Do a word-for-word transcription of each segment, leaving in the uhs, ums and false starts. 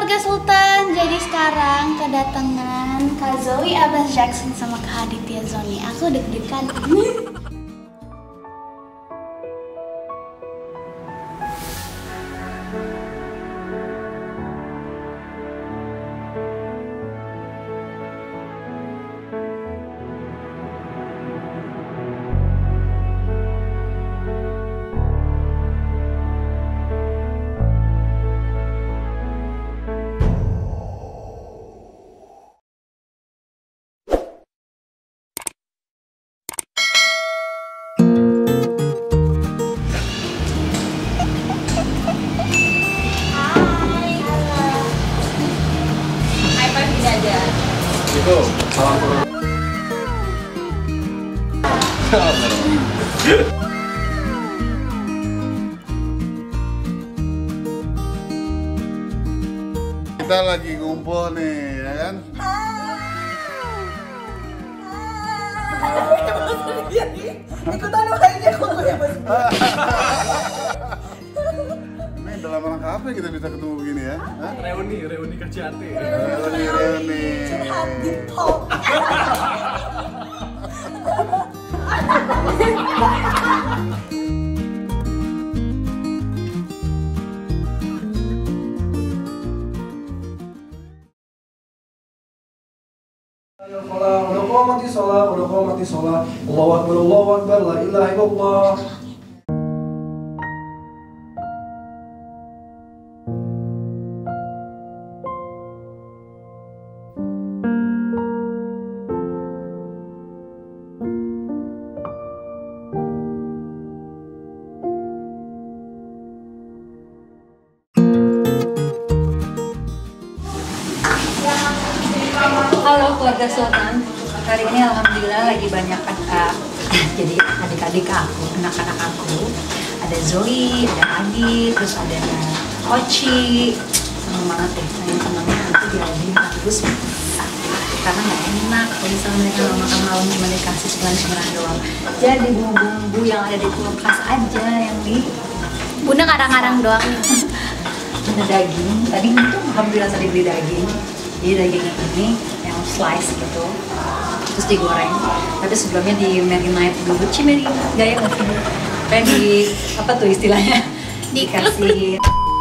keluarga Sultan, jadi sekarang kedatangan Kak Zoe, Abbas Jackson sama Kak Aditya Zoni. Aku deg-degan. Itu salam turun. Kita lagi ngumpul nih, ya kan? Ikutan aja kumpul ya Mas. Ini dalam rangka apa kita bisa ketemu begini ya? Hah? Reuni, reuni K C A T. Reuni, reuni. Curhat di talk. Udah mati sholat, udah mati sholat. Allahu Akbar, Allahu Akbar, la ilaha illallah. Halo keluarga Sultan, hari ini alhamdulillah lagi banyak kakak, jadi adik-adik aku, anak-anak aku. Ada Zoe, ada Adi, terus ada Oci. Seneng banget deh, saya senangnya nanti diajarin terus karena nggak enak kalau misalnya mereka nggak makan malam cuma dikasih sembilan-sembilan doang. Jadi bumbu-bumbu yang ada di kulkas aja yang di Bunda ngarang-ngarang doang nih. ada daging. Tadi itu alhamdulillah tadi beli daging. Jadi dagingnya ini yang slice gitu, terus digoreng. Tapi sebelumnya di marinate dulu, cimeri gaya nggak sih? Kayak di apa tuh istilahnya? Dikasih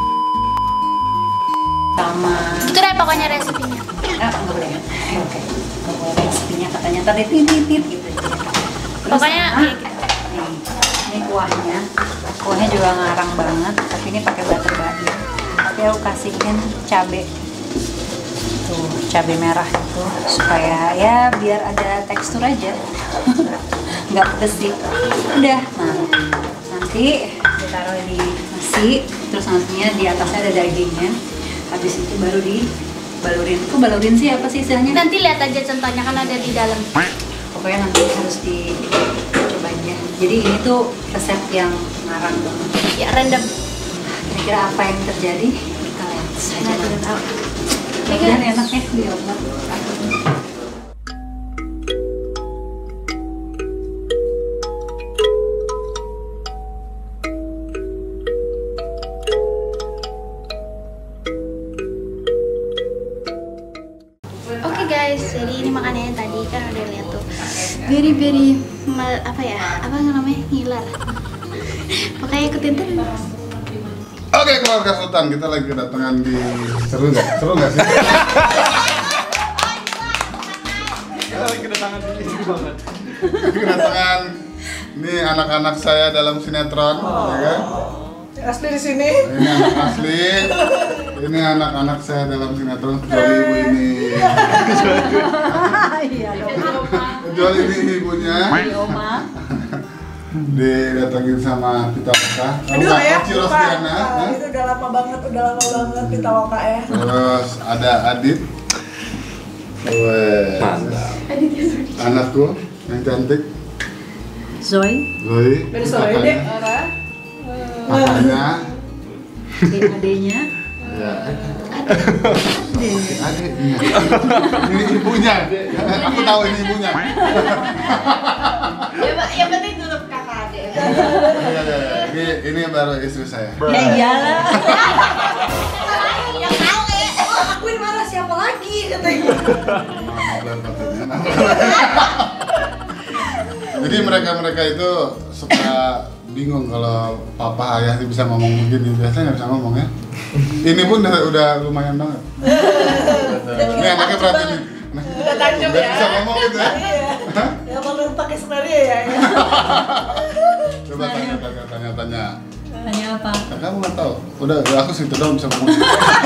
sama. Itu deh pokoknya resepinya. Ah, nggak boleh kan? Oke. Nggak boleh resepinya katanya tadi titit gitu. Terus Pokoknya sama, nih, ini kuahnya, kuahnya juga ngarang banget. Tapi ini pakai butter body. Tapi aku kasihin cabe. Tuh, cabai merah itu supaya ya biar ada tekstur aja. Nggak pedes sih. Udah, nah nanti ditaruh di nasi, terus nantinya di atasnya ada dagingnya. Habis itu baru dibalurin. Kok balurin sih apa sih istilahnya? Nanti lihat aja contohnya kan ada di dalam. Pokoknya nanti harus dicoba aja. Jadi ini tuh resep yang ngarang banget. Ya random. Kira-kira apa yang terjadi? Kita lihat saja. Nah, tidak tahu. Dan enaknya di obat. Oke guys, jadi ini makanannya tadi kan udah lihat tuh. Very very mal, apa ya? Apa namanya? Ngiler. Pokoknya ikutin terus. Oke keluarga Sultan, kita lagi kedatangan di seru nggak? Seru nggak sih? Kita lagi kedatangan di sini banget. Kedatangan ini anak-anak saya dalam sinetron, ya kan? Asli di sini. Ini anak asli. Ini anak-anak saya dalam sinetron kecuali ibu ini. Iya dong. Kecuali ini ibunya. Oma. Didatengin sama Pita Loka. Aduh ya, Oci lupa. Rostiana. Ah, itu udah lama banget, udah lama banget kita Loka ya. Terus ada Adit. Wes. Mantap. Anakku yang cantik. Zoe. Zoe. Dari sore deh, Ara. Kakaknya. Adenya. Ya. Adiknya. Ini ibunya. Aku tahu ini ibunya. Yang penting tutup kakak adek. Iya, iya, iya. Ini ini baru istri saya. Ya iyalah. Yang tahu ya. syuting. Jadi mereka-mereka itu suka bingung kalau papa ayah bisa ngomong begini, biasanya nggak bisa ngomong ya. Ini pun udah, udah lumayan banget. Ini anaknya perhatiin nih. Udah tajam Udah ya. bisa ngomong gitu ya. Hah? Ya kalau pakai skenario ya. ya. Coba tanya, tanya, tanya, tanya. Tanya apa? Nah, kamu nggak tahu. Udah, aku situ dong bisa ngomong.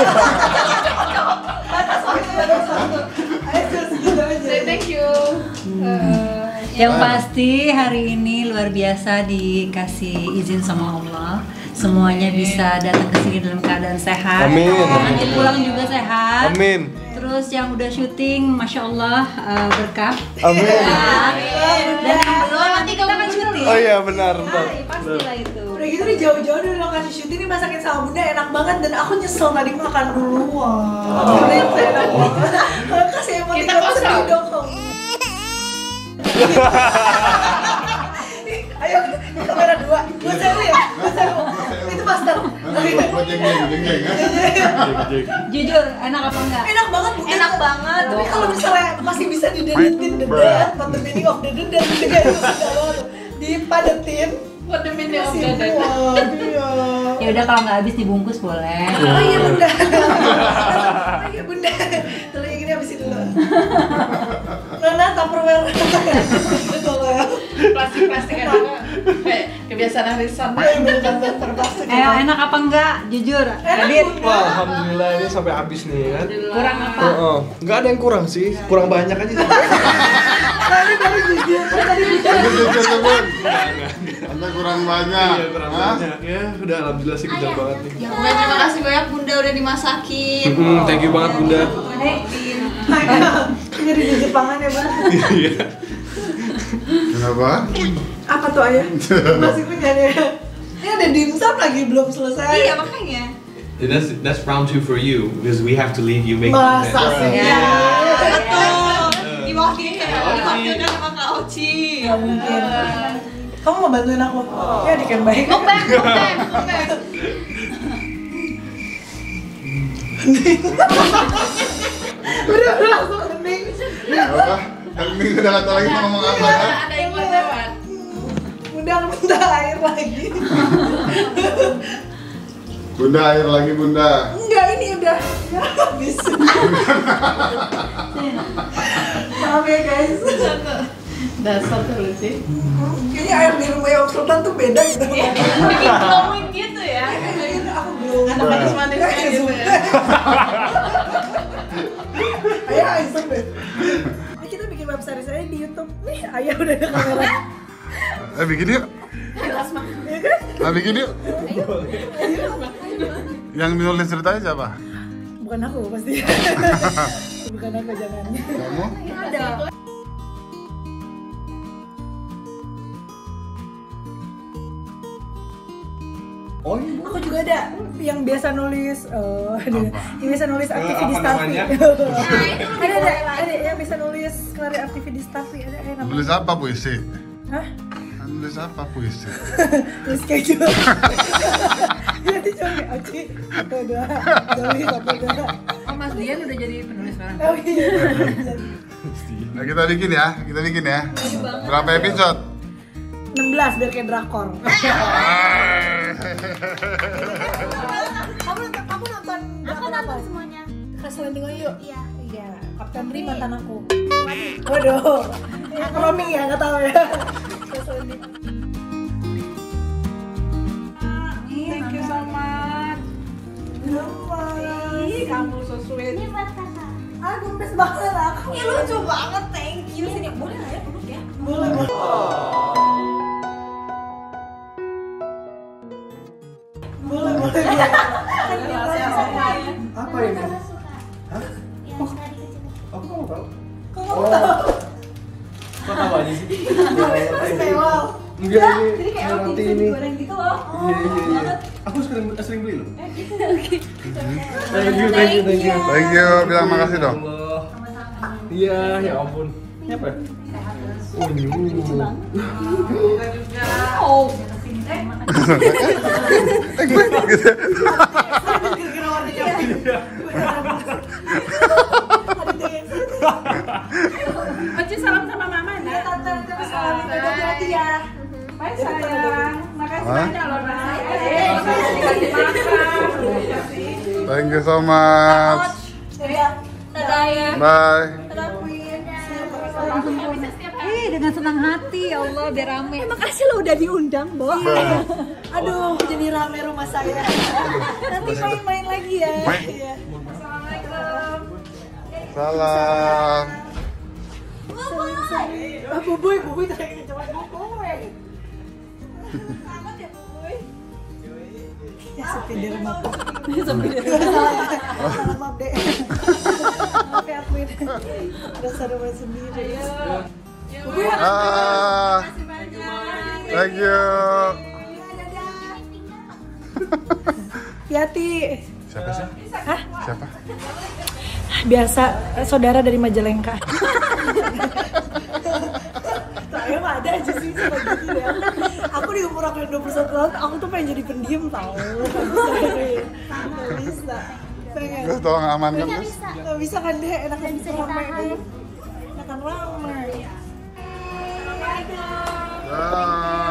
Batas waktu, batas waktu. Ayo just gitu aja. Say thank you. Yang pasti hari ini luar biasa dikasih izin sama Allah. Semuanya bisa datang ke sini dalam keadaan sehat. Amin. Nanti pulang juga sehat. Amin. Terus yang udah syuting, masya Allah uh, berkah. Amin. Dan yang belum nanti kita kan syuting. Oh iya benar benar. Ay, pastilah itu. Udah gitu nih jauh-jauh dari lokasi syuting nih masakin sama bunda enak banget dan aku nyesel tadi makan dulu. Wah. Ternyata enak banget. Kasih emoticon Kita kosong. sedih dong. Ayo kamera dua. Buat seru ya? Buat seru. Itu master. Buat jeng-jeng, jeng-jeng ya. Jujur, enak apa enggak? Enak banget, Bunda. Enak banget. Tapi kalau misalnya masih bisa didedetin dedet, what the meaning of the dedet, gitu kan itu sudah banget. Dipadetin. What the meaning of Kasih that? buah, iya. Ya udah kalau nggak habis dibungkus boleh. Oh iya Bunda. Oh iya Bunda. Terus yang ini habisin dulu. Nona Tupperware. Plastik-plastik kan juga kayak kebiasaan arisan. Ayo enak apa enggak? Jujur. Adit. Wah, alhamdulillah ini sampai habis nih kan. Kurang apa? Oh, nggak ada yang kurang sih, kurang banyak aja. Tadi baru jujur. Tadi jujur. Jujur, teman. Anda kurang banyak. Iya kurang Hah? banyak ya. Udah alhamdulillah sih kenyang banget nih. Ya pokoknya terima kasih banyak Bunda udah dimasakin. Hmm, thank you banget Bunda. Jadi di Jepangan ya Bang. Iya. Kenapa? Apa tuh ayah? Masih punya ya. Ini ada dimsum lagi belum selesai. Iya makanya. Yeah, That's that's round two for you because we have to leave you make Masa content. sih? Ya. Betul. Diwakilkan, diwakilkan sama Kak Oci. Gak mungkin. Kamu mau bantuin aku? Ya adik yang baik. Mukbang, mukbang, mukbang. Udah langsung hening. Apa? Ini udah nggak tahu lagi mau ngomong apa ya? Ada yang lewat. Bunda minta air lagi. Bunda, air lagi Bunda. Enggak, ini udah ya, habis. Maaf ya guys. Dasar terus sih. Kayaknya air di rumah yang Sultan tuh beda gitu. Bikin glowing gitu ya. Aku belum. Anak manis-manis kayak gitu ya. Ayah iseng deh. Ini kita bikin web series aja di YouTube. Nih, ayah udah ada kamera. Eh bikin yuk. Iya kan? Nah bikin yuk. Yang nulis ceritanya siapa? Bukan aku pasti. Bukan aku jangan. Kamu? Ada. Oh iya. Aku juga ada yang biasa nulis, uh, ada, yang biasa nulis aktivis di apa Stafi. namanya? ada, ada, ada yang bisa nulis skenario aktivis di Stafi. Ada kayak namanya. Nulis apa puisi? Hah? Nulis apa puisi? Nulis kayak gitu. Jadi cuma kayak Oci, satu dua, Doli satu dua. Oh Mas Dian udah jadi penulis sekarang. Oh iya. Nah kita bikin ya, kita bikin ya. Berapa episode? enam belas biar kayak drakor. Kamu nonton, kamu nonton drakor apa? Semuanya. Crash Landing on You? Iya. Iya, Kapten Ri mantan aku. Waduh, aku roaming ya, nggak tahu ya. Crash Landing. Thank you so much. Ih, kamu so sweet. Ini buat kakak. Ah, gembes banget aku. Ih lucu banget, thank you. Sini boleh nggak ya peluk ya? Boleh, boleh. Boleh, boleh. Apa ini? Hah? Yang tadi kecil. Aku nggak tahu. Kok Kok tahu aja sih? masih mewah? Enggak ini. Jadi kayak nanti roti ini. goreng gitu loh. Iya iya iya. Aku sering sering beli loh. Thank you thank you thank you. Thank you, bilang makasih dong. Allah. Iya ya ampun. Ini apa? ya? Oh ini. Oh. Eh gue gitu. Gara-gara warnanya pink. Ada Hati-hati ya. Bye sayang. Makasih Hah? banyak loh Nak. Eh, makasih dikasih makan. Thank you so much. Dadah. Dadah ya. Bye. Dadah Queen. Ih, dengan senang hati, ya Allah, biar rame. Makasih lo udah diundang, Bo. Aduh, jadi rame rumah saya. Nanti main-main lagi ya. Iya. Assalamualaikum. Salam. Ah, Bubuy, Bubuy tadi coba Bubuy. Selamat ya Bubuy. Ya sepi di rumah. Sepi di rumah. Salah maaf deh. Maaf ya Queen. Udah rumah sendiri. Bubuy, Ah, makasih banyak. thank you. Yati. Siapa sih? Hah? Siapa? Biasa saudara dari Majalengka. Saya mah ada aja sih sama gitu ya. Aku di umur aku yang dua puluh satu tahun, aku tuh pengen jadi pendiam tau. Gak bisa deh. Gak bisa. Pengen. Gus, tolong amankan Gus. Gak bisa kan deh, enakan bisa rame deh. Enakan rame. Ah.